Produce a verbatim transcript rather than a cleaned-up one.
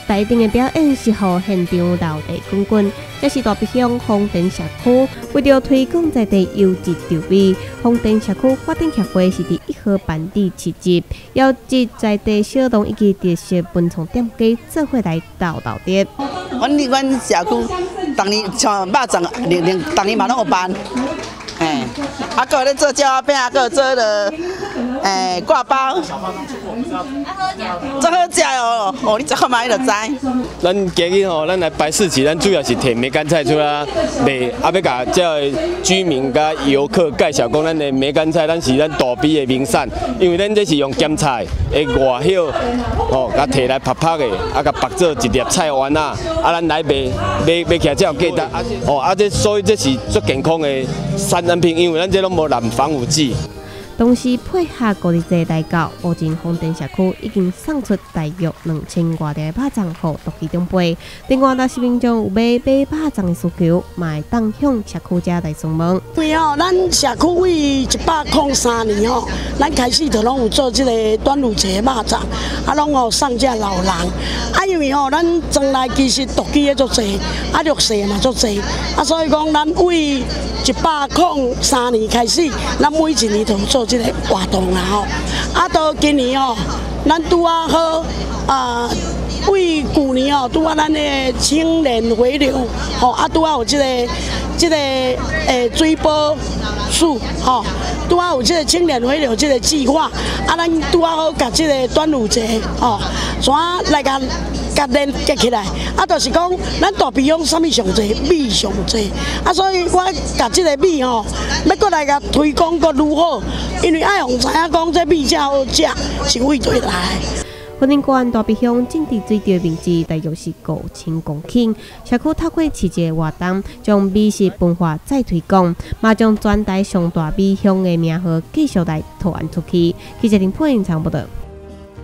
台顶的表演是互现场闹地滚滚，这是大鼻乡丰田社区为了推广在地优质调味，丰田社区发展协会是伫一号办理市集，邀集在地小农以及特色文创店家做伙来斗斗碟。 阮阮社区逐年像肉粽，年年逐年嘛拢有办。 哎，啊，搁有咧做椒饼，啊，搁有做了，哎，挂包，真好食哦！哦，你食看卖就知。 咱今日吼，咱来摆市集，咱主要是摕梅干菜出来卖，啊，要甲这居民甲游客介绍讲，咱的梅干菜，咱是咱大比的名产，因为咱这是用咸菜的外叶，哦，甲摕来拍拍的，啊，甲绑做一粒菜丸啊，啊，咱来卖卖卖起来才有价值，啊，哦，啊，这所以这是最健康的产品，因为咱这拢无染防腐剂。 同时配合国际节来到，目前丰田社区已经送出大约两千外条的肉粽，互独区中杯。另外，若是民众有买买肉粽的需求，嘛会当向社区者来询问。 因为吼，咱社区为一百零三年吼，咱开始就拢有做这个端午节肉粽，啊，拢有送这老人。啊，因为吼，咱庄内其实独区的足济，啊，弱势嘛足济，啊，所以讲咱为一百零三年开始，咱每一年都有做。 这个活动啦吼，啊，到今年吼，咱拄啊好啊，为去年吼拄啊咱的青年回流，吼啊拄啊有这个这个诶水保署吼，拄啊有这个青年回流这个计划，啊，咱拄啊好甲这个端午节吼，怎来甲。 甲连接起来，啊，就是讲咱大鼻乡啥物上济，米上济，啊，所以我甲即个米吼，要过来甲推广阁愈好，因为爱互知影讲这米才好食，是为对来。 丰田县大鼻乡种植水稻面积大约是五千公顷，社区透过市集活动，将美食文化再推广，嘛将全台上大鼻乡的名号继续来拓展出去。记者林佩英采访报道。